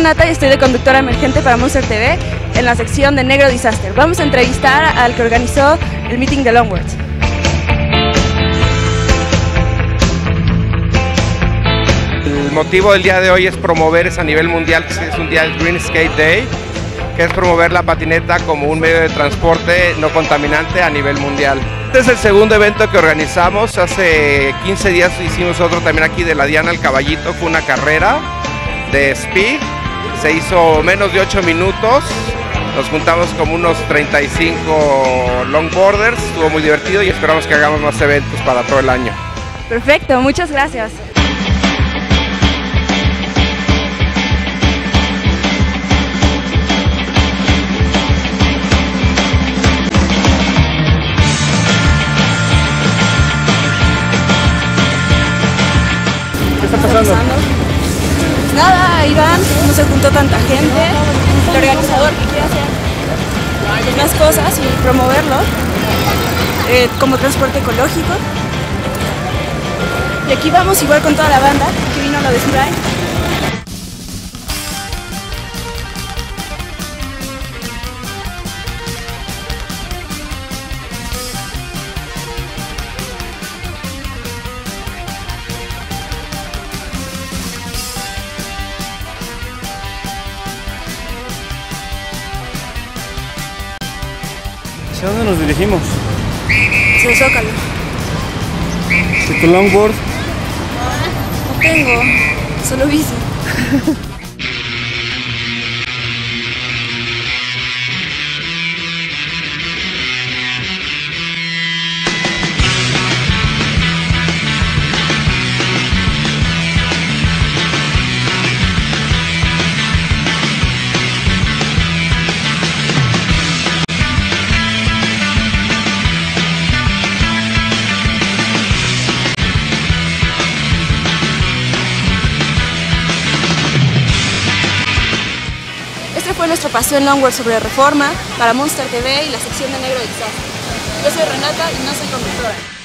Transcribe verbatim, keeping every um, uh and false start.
Renata y estoy de conductora emergente para Monster T V en la sección de Negro Disaster. Vamos a entrevistar al que organizó el meeting de Longboards. El motivo del día de hoy es promover es a nivel mundial, que es un día del Green Skate Day, que es promover la patineta como un medio de transporte no contaminante a nivel mundial. Este es el segundo evento que organizamos. Hace quince días hicimos otro también aquí de la Diana al Caballito. Fue una carrera de speed, se hizo menos de ocho minutos. Nos juntamos como unos treinta y cinco longboarders, estuvo muy divertido y esperamos que hagamos más eventos para todo el año. Perfecto, muchas gracias. ¿Qué está pasando? Nada, Iván, no se juntó tanta gente, el organizador que quiere hacer más cosas y promoverlo eh, como transporte ecológico. Y aquí vamos igual con toda la banda que vino a lo de Spray. ¿Hacia dónde nos dirigimos? Se Zócalo. ¿Y tu longboard? No tengo, solo bici. Este fue nuestro paseo en Longboard sobre Reforma para Monster T V y la sección de Negro Disaster. Yo soy Renata y no soy conductora.